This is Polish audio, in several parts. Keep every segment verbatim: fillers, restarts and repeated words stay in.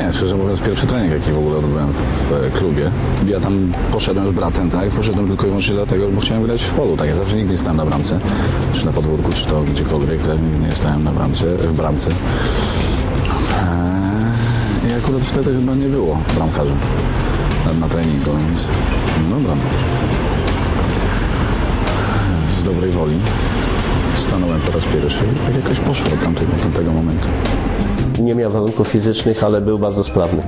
Nie, szczerze mówiąc, pierwszy trening, jaki w ogóle odbyłem w klubie. Ja tam poszedłem z bratem, tak? Poszedłem tylko i wyłącznie dlatego, bo chciałem grać w polu, tak? Ja zawsze nigdy nie stałem na bramce, czy na podwórku, czy to gdziekolwiek, tak? Nigdy nie stałem na bramce, w bramce. I akurat wtedy chyba nie było bramkarzy na, na treningu, więc dobra. Z dobrej woli stanąłem po raz pierwszy i tak jakoś poszło od tamtego, od tamtego momentu. Nie miał warunków fizycznych, ale był bardzo sprawny.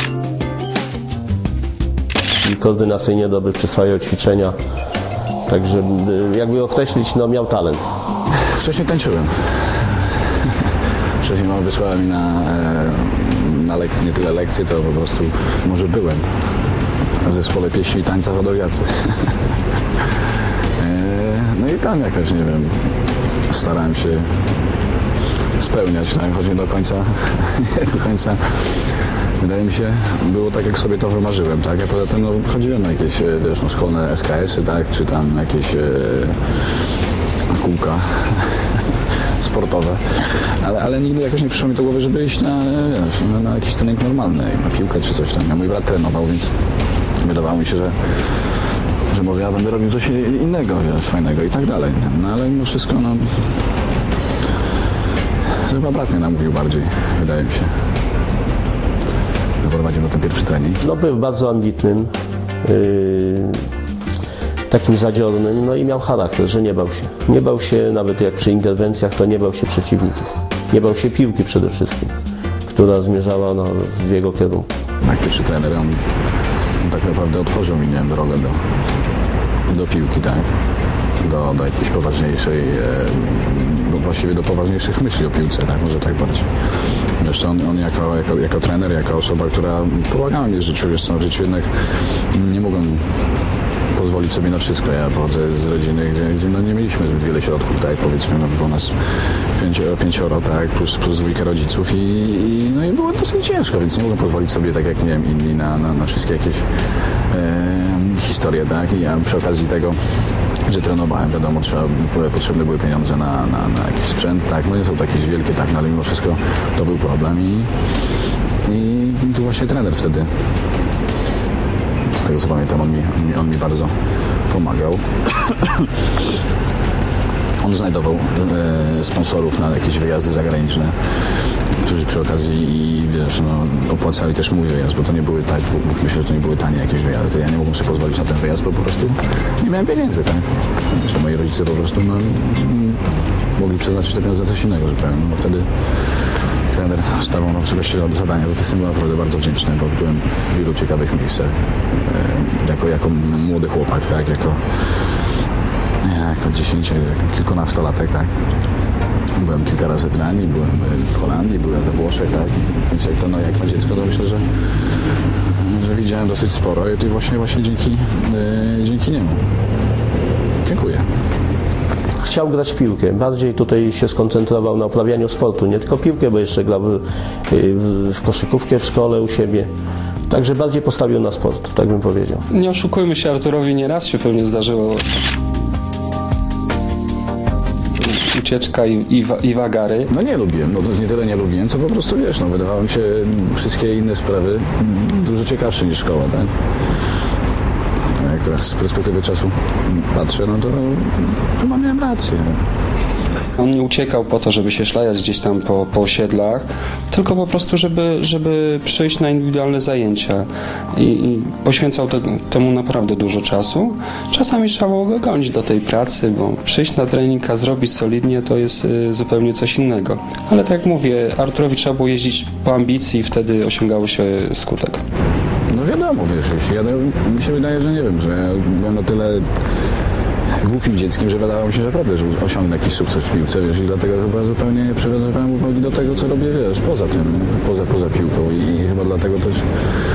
I koordynacyjnie dobry, przyswajał ćwiczenia. Także jakby określić, no miał talent. Wcześniej tańczyłem. Wcześniej mama wysłała mi na, na lekcje, nie tyle lekcje, to po prostu może byłem w zespole pieśni i tańca hodowlacy. No i tam jakoś, nie wiem, starałem się spełniać, tak, choć nie do końca, nie do końca, wydaje mi się, było tak, jak sobie to wymarzyłem, tak, ja poza tym, no, chodziłem na jakieś, wiesz, no, szkolne S K S-y, tak, czy tam jakieś e, kółka sportowe, ale, ale nigdy jakoś nie przyszło mi do głowy, żeby iść na, wiesz, na, na jakiś trening normalny, na piłkę czy coś tam. Ja mój brat trenował, więc wydawało mi się, że że może ja będę robił coś innego, wiesz, fajnego i tak dalej. No ale mimo wszystko, no... To chyba brat mnie namówił bardziej, wydaje mi się. Doprowadził na ten pierwszy trening. No był bardzo ambitnym, yy, takim zadziornym, no i miał charakter, że nie bał się. Nie bał się, nawet jak przy interwencjach, to nie bał się przeciwników. Nie bał się piłki przede wszystkim, która zmierzała no, w jego kierunku. Jak pierwszy trener, on tak naprawdę otworzył mi, nie wiem, drogę do, do piłki, tak? Do, do jakiejś poważniejszej, do, właściwie do poważniejszych myśli o piłce, tak? Może tak bardziej. Zresztą on, on jako, jako, jako trener, jako osoba, która pomagała mi w życiu, wiesz co, w życiu jednak nie mogłem pozwolić sobie na wszystko. Ja pochodzę z rodziny, gdzie, gdzie no nie mieliśmy zbyt wiele środków, tak powiedzmy, no było nas pięcioro, pięcioro, tak, plus, plus dwójka rodziców i, i, no i było dosyć ciężko, więc nie mogłem pozwolić sobie, tak jak nie wiem, inni na, na, na wszystkie jakieś e, historie, tak, i ja przy okazji tego, że trenowałem, wiadomo, trzeba, potrzebne były pieniądze na, na, na jakiś sprzęt, tak, no nie są takie wielkie, tak, no ale mimo wszystko to był problem i, i tu właśnie trener wtedy, z tego co pamiętam, on mi, on mi, on mi bardzo pomagał. On znajdował e, sponsorów na jakieś wyjazdy zagraniczne, którzy przy okazji i wiesz, no, opłacali też mój wyjazd, bo to nie były tak, myślę, że to nie były tanie jakieś wyjazdy. Ja nie mogłem sobie pozwolić na ten wyjazd, bo po prostu nie miałem pieniędzy, tak? Że moi rodzice po prostu no, mogli przeznaczyć te pieniądze na coś innego zupełnie. No, wtedy trener stawał nam czegoś do zadania. Za to jestem naprawdę bardzo wdzięczny, bo byłem w wielu ciekawych miejscach. E, jako, jako młody chłopak, tak? Jako jako dziesięcio, jako kilkunastolatek, tak? Byłem kilka razy w Danii, byłem w Holandii, byłem we Włoszech, tak? Więc jak to, no, jak na dziecko, to myślę, że, że widziałem dosyć sporo i to właśnie, właśnie dzięki, yy, dzięki niemu. Dziękuję. Chciał grać w piłkę. Bardziej tutaj się skoncentrował na uprawianiu sportu. Nie tylko piłkę, bo jeszcze grał w, w, w koszykówkę w szkole u siebie. Także bardziej postawił na sport, tak bym powiedział. Nie oszukujmy się, Arturowi nieraz się pewnie zdarzyło ucieczka i, i, i wagary. No nie lubiłem, no to nie tyle nie lubiłem, co po prostu wiesz, no wydawało mi się wszystkie inne sprawy dużo ciekawsze niż szkoła, tak? Jak teraz z perspektywy czasu patrzę, no to chyba miałem rację. On nie uciekał po to, żeby się szlajać gdzieś tam po, po osiedlach, tylko po prostu, żeby, żeby przyjść na indywidualne zajęcia i, i poświęcał te, temu naprawdę dużo czasu. Czasami trzeba było go gonić do tej pracy, bo przyjść na trening, a zrobić solidnie, to jest y, zupełnie coś innego. Ale tak jak mówię, Arturowi trzeba było jeździć po ambicji i wtedy osiągało się skutek. No wiadomo, wiesz, jeśli ja, mi się wydaje, że nie wiem, że ja byłem na tyle głupim dzieckiem, że wydawało mi się, że naprawdę, że osiągnę jakiś sukces w piłce, wiesz, i dlatego chyba zupełnie nie przywiązywałem uwagi do tego, co robię, wiesz, poza tym, poza, poza piłką i, i chyba dlatego też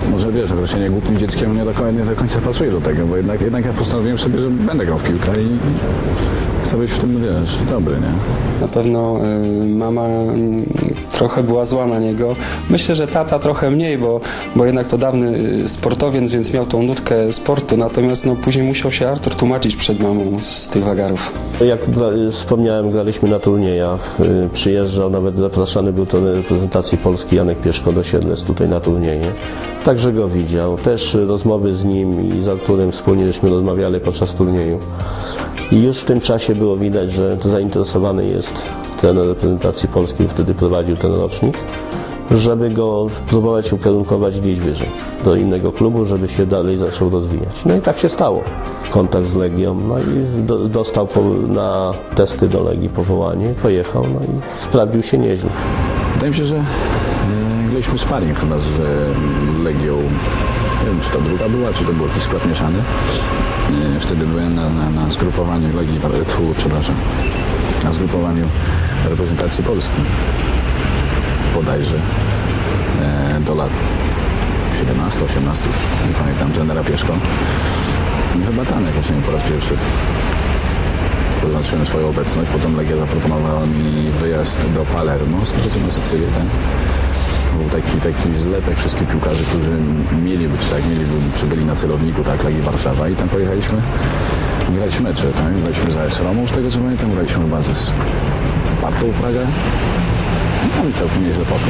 może wiesz, określenie głupim dzieckiem nie do, końca, nie do końca pasuje do tego, bo jednak, jednak ja postanowiłem sobie, że będę grał w piłkę i chcę być w tym, wiesz, dobry, nie? Na pewno y, mama y, trochę była zła na niego. Myślę, że tata trochę mniej, bo, bo jednak to dawny y, sportowiec, więc miał tą nutkę sportu, natomiast no, później musiał się Artur tłumaczyć przed mamą z tych wagarów. Jak gra, wspomniałem, graliśmy na turniejach, y, przyjeżdżał, nawet zapraszany był do reprezentacji Polski Janek Pieszko do Siedlec tutaj na turnieje. Także go widział. Też rozmowy z nim i z Arturem wspólnie żeśmy rozmawiali podczas turnieju. I już w tym czasie było widać, że to zainteresowany jest trener reprezentacji Polski, wtedy prowadził ten rocznik, żeby go próbować ukierunkować gdzieś wyżej, do innego klubu, żeby się dalej zaczął rozwijać. No i tak się stało. Kontakt z Legią, no i do, dostał po, na testy do Legii powołanie, pojechał, no i sprawdził się nieźle. Wydaje mi się, że e, graliśmy sparring chyba z e, Legią. Nie wiem, czy to druga była, czy to był jakiś skład mieszany. E, wtedy byłem na, na, na zgrupowaniu Legii, tfu, przepraszam, na zgrupowaniu reprezentacji Polski. Bodajże e, do lat siedemnastu, osiemnastu, już nie pamiętam, trenera Pieszko. I chyba tam jakoś nie po raz pierwszy zaznaczyłem swoją obecność. Potem Legia zaproponowała mi wyjazd do Palermo, z tego co na Sycylię, tak? Był taki, taki zlepek wszystkich piłkarzy, którzy mieli być, tak, mieli być, czy byli na celowniku, tak, Legii Warszawa, i tam pojechaliśmy grać mecze, tak? Graliśmy za AS Romą, z tego co pamiętam, graliśmy chyba ze Spartą Praga. I tam całkiem nieźle poszło.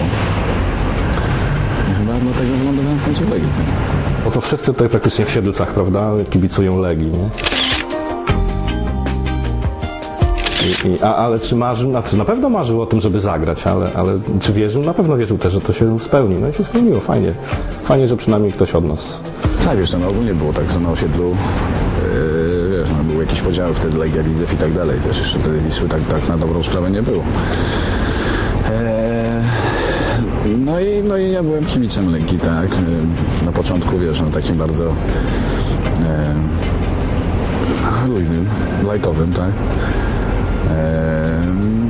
I chyba dlatego wylądowałem w końcu w Legii. Tak? Bo to wszyscy tutaj praktycznie w Siedlcach, prawda, kibicują Legii, nie? I, i, a, ale czy marzył, znaczy na pewno marzył o tym, żeby zagrać, ale, ale czy wierzył? Na pewno wierzył też, że to się spełni. No i się spełniło, fajnie. Fajnie, że przynajmniej ktoś od nas. Tak, wiesz, no ogólnie było tak, że na osiedlu yy, wiesz, no, były jakieś podziały wtedy, Legia, Widzew i tak dalej. Też jeszcze wtedy Wisły tak, tak na dobrą sprawę nie było. Eee, no, i, no i ja byłem kibicem Legii, tak. Na początku, wiesz, no takim bardzo e, luźnym, lajtowym, tak. E,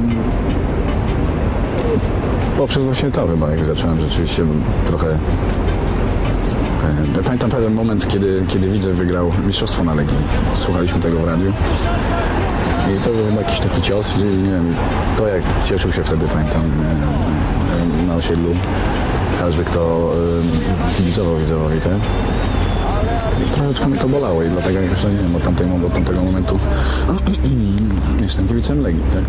poprzez właśnie to chyba, jak zacząłem rzeczywiście trochę... Ja pamiętam pewien moment, kiedy, kiedy Widzew wygrał mistrzostwo na Legii. Słuchaliśmy tego w radiu. I to był chyba jakiś taki cios, i nie wiem, to jak cieszył się wtedy, pamiętam, na osiedlu. Każdy, kto kibicował Widzewowi, tak? Troszeczkę mnie to bolało i dlatego jakoś, nie wiem, od tamtego, od tamtego momentu jestem kibicem Legii, tak?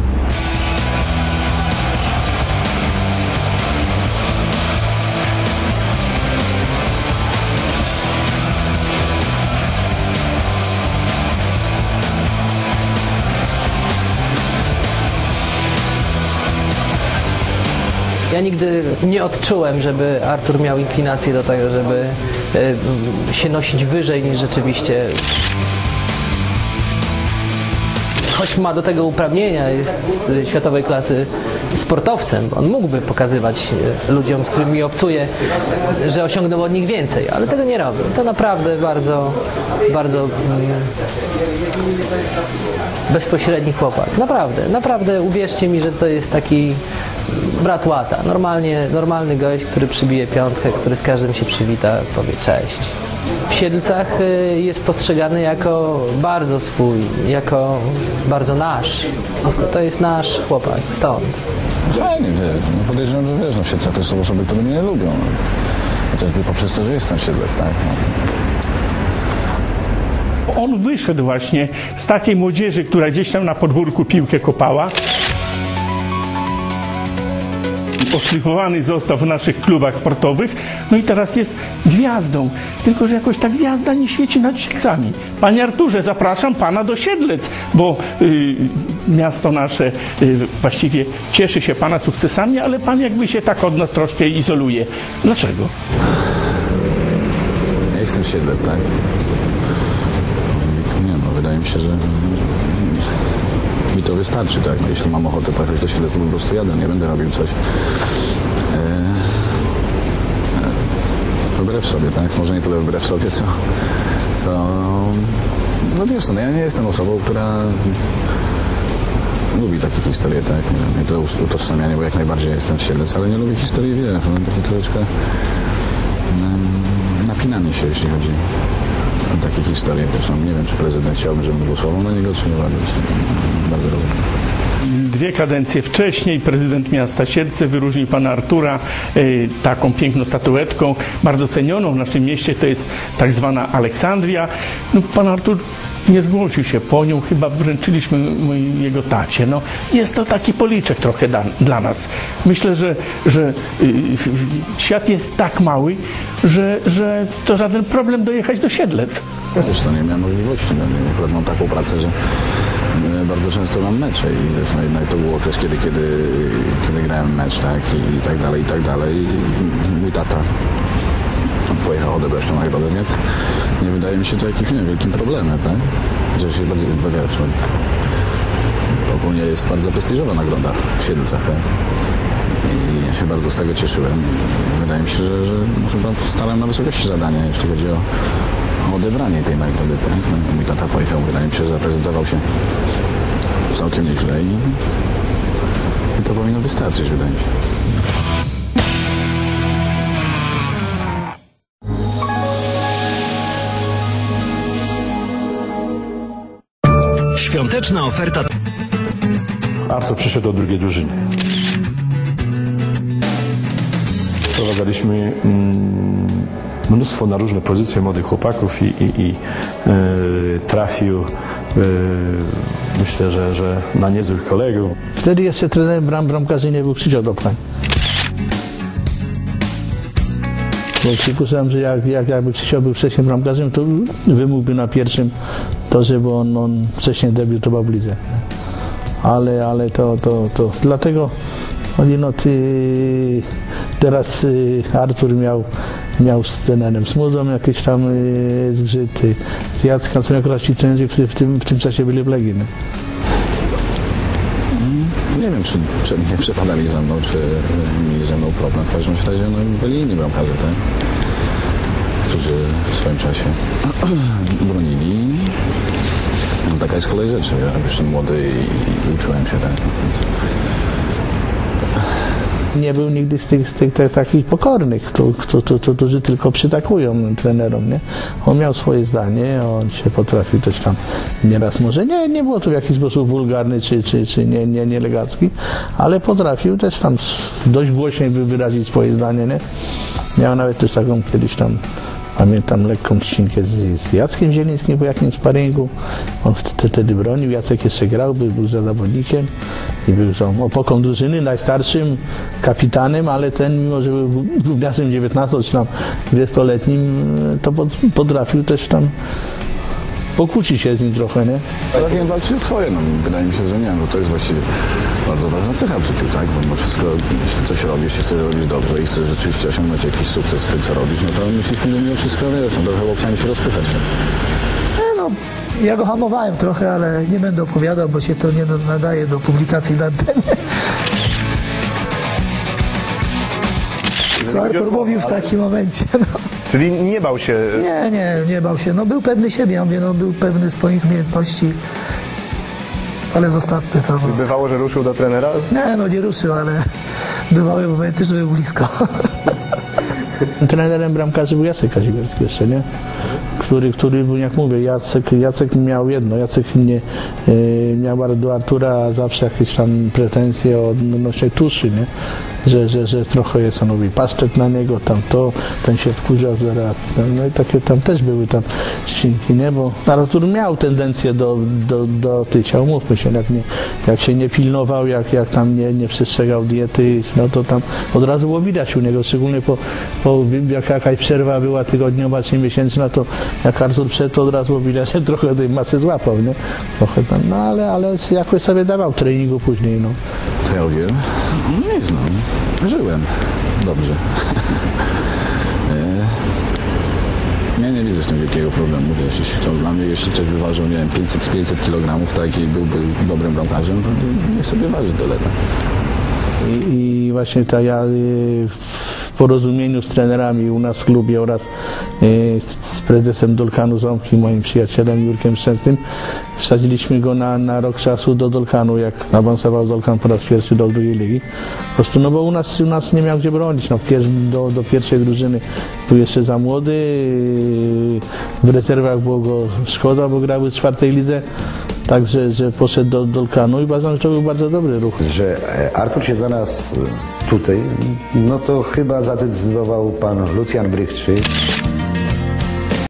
Ja nigdy nie odczułem, żeby Artur miał inklinację do tego, żeby y, się nosić wyżej niż rzeczywiście. Choć ma do tego uprawnienia, jest światowej klasy sportowcem, on mógłby pokazywać ludziom, z którymi obcuje, że osiągnął od nich więcej, ale tego nie robi. To naprawdę bardzo, bardzo mm, bezpośredni chłopak. Naprawdę, naprawdę uwierzcie mi, że to jest taki brat łata. Normalnie, normalny gość, który przybije piątkę, który z każdym się przywita, powie cześć. W Siedlcach jest postrzegany jako bardzo swój, jako bardzo nasz. To jest nasz chłopak, stąd. Fajnie, wiesz, no podejrzewam, że wiesz, no w Siedlcach też są osoby, które mnie nie lubią. No. Chociażby poprzez to, że jestem w Siedlec, tak? No. On wyszedł właśnie z takiej młodzieży, która gdzieś tam na podwórku piłkę kopała. Oszlifowany został w naszych klubach sportowych, no i teraz jest gwiazdą. Tylko że jakoś ta gwiazda nie świeci nad Siedlcami. Panie Arturze, zapraszam pana do Siedlec, bo y, miasto nasze y, właściwie cieszy się pana sukcesami, ale pan jakby się tak od nas troszkę izoluje. Dlaczego? Ja jestem z Siedlec, tak? Nie no, wydaje mi się, że mi to wystarczy, tak? No, jeśli mam ochotę pojechać do Siedlec, to po prostu jadę, nie będę robił coś. E, e, wbrew sobie, tak? Może nie tyle wbrew sobie, co... co no wiesz co, no ja nie jestem osobą, która lubi takie historie, tak? Nie, nie to utożsamianie, bo jak najbardziej jestem z Siedlec, ale nie lubię historii, wiesz, no, takie troszeczkę... napinanie się, jeśli chodzi o takie historie. Zresztą nie wiem, czy prezydent chciałby, żebym głosował na niego, czy nie bardzo, czy bardzo rozumiem. Dwie kadencje wcześniej prezydent miasta Siedlce wyróżnił pana Artura y, taką piękną statuetką, bardzo cenioną w naszym mieście, to jest tak zwana Aleksandria. No, pan Artur nie zgłosił się po nią, chyba wręczyliśmy mu jego tacie. No, jest to taki policzek trochę da, dla nas. Myślę, że, że y, świat jest tak mały, że, że to żaden problem dojechać do Siedlec. Zresztą nie miałem możliwości, no, akurat mam taką pracę, że bardzo często mam mecze i zresztą jednak to był okres, kiedy, kiedy, kiedy grałem mecz, tak, i, i tak dalej, i tak dalej. I mój tata pojechał odebrać tą nagrodę, więc nie wydaje mi się to jakimś, nie wiem, wielkim problemem, tak? Rzeczywiście jest bardzo wybawiaczna. Ogólnie jest bardzo prestiżowa nagroda w Siedlcach, tak? I ja się bardzo z tego cieszyłem. Wydaje mi się, że, że chyba stałem na wysokości zadania, jeśli chodzi o odebranie tej nagrody, tak? No, mój tata pojechał, wydaje mi się, że zaprezentował się całkiem nieźle i, i to powinno wystarczyć, wydaje mi się. Świąteczna oferta. Artur przyszedł do drugiej drużyny. Sprowadzaliśmy mm, mnóstwo na różne pozycje młodych chłopaków i, i, i e, trafił, e, myślę, że, że na niezłych kolegów. Wtedy jeszcze trenerem bram, bramkarzy nie był Krzysztof Dobchań. Bo przypuszczam, że jak, jak, jakby Krzysztof był wcześniej bramkarzem, to wymógłby na pierwszym to, żeby on, on wcześniej debiutował w lidze. Ale, ale to, to, to dlatego no, ty, teraz y, Artur miał, miał z trenerem Smudą jakieś tam y, zgrzyty, z Jackiem, to akurat ci trenerzy, którzy w tym, w tym czasie byli w Legii. Nie? Nie wiem, czy, czy nie przepadali ze mną, czy mieli ze mną problem. W każdym razie no, byli inni bramkarze, tak? Którzy w swoim czasie bronili. No, taka jest kolej rzeczy. Ja jeszcze młody i, i uczyłem się, tak? Więc... Nie był nigdy z tych, z tych te, takich pokornych, którzy tylko przytakują trenerom, nie? On miał swoje zdanie, on się potrafił też tam nieraz może, nie, nie było to w jakiś sposób wulgarny czy, czy, czy nie, nie, nielegacki, ale potrafił też tam dość głośniej wyrazić swoje zdanie, nie? Miał nawet też taką kiedyś tam, pamiętam, lekką ścinkę z, z Jackiem Zielińskim po jakimś sparingu. On wtedy bronił, Jacek jeszcze grał, był, był za zawodnikiem i był tą opoką drużyny, najstarszym kapitanem, ale ten, mimo że był gówniarzem dziewiętnasto czy tam dwudziestoletnim, to potrafił też tam pokłócić się z nim trochę, nie? Teraz nie walczy o swoje, no wydaje mi się, że nie, no to jest właściwie bardzo ważna cecha w życiu, tak? Bo wszystko, jeśli coś robisz, jeśli chcesz robić dobrze i chcesz rzeczywiście osiągnąć jakiś sukces w tym, co robisz, no to musisz mimo wszystko, wiesz, no trochę łokciami się rozpychać. No, ja go hamowałem trochę, ale nie będę opowiadał, bo się to nie nadaje do publikacji na antenie. Co Artur mówił w takim momencie, no. Czyli nie bał się? Nie, nie, nie bał się. No był pewny siebie, ja mówię, no był pewny swoich umiejętności, ale zostawmy to. No. Bywało, że ruszył do trenera? Nie, no nie ruszył, ale bywały momenty, że był blisko. Trenerem bramkarzy był Jacek Kazimierski jeszcze, nie? Który, który był, jak mówię, Jacek, Jacek miał jedno, Jacek nie, e, miał do Artura zawsze jakieś tam pretensje odnośnie tuszy, nie? Że, że, że trochę jest, on mówi, paszczet na niego, tam to, ten się wkurzał zaraz. No i takie tam też były tam ścinki, nie? Bo Artur miał tendencję do, do, do tycia, umówmy się, jak, nie, jak się nie pilnował, jak, jak tam nie, nie przestrzegał diety, no to tam od razu było widać u niego, szczególnie po, po jak jakaś przerwa była tygodniowa czy miesięczna, to jak Artur wszedł, to od razu było widać, że trochę tej masy złapał, nie? Trochę tam, no ale, ale jakoś sobie dawał treningu później, no. Teorię? No nie znam. Żyłem dobrze. Ja nie widzę z tym wielkiego problemu, wiesz, jeśli to dla mnie, jeśli ktoś by ważył, nie wiem, pięćset, pięćset kilogramów, tak, i byłby dobrym bramkarzem, to niech sobie waży tyle, tak. I, i właśnie ta ja porozumieniu z trenerami u nas w klubie oraz y, z, z prezesem Dolkanu Ząbki, moim przyjacielem Jurkiem Szczęsnym, wsadziliśmy go na, na rok czasu do Dolkanu, jak awansował Dolkan po raz pierwszy do drugiej ligi. Po prostu, no bo u nas, u nas nie miał gdzie bronić. No, pier, do, do pierwszej drużyny był jeszcze za młody, y, w rezerwach było go szkoda, bo grały w czwartej lidze. Także, że poszedł do Dolkanu i uważam, że to był bardzo dobry ruch. Że Artur się za nas tutaj, no to chyba zadecydował pan Lucjan Brychczy.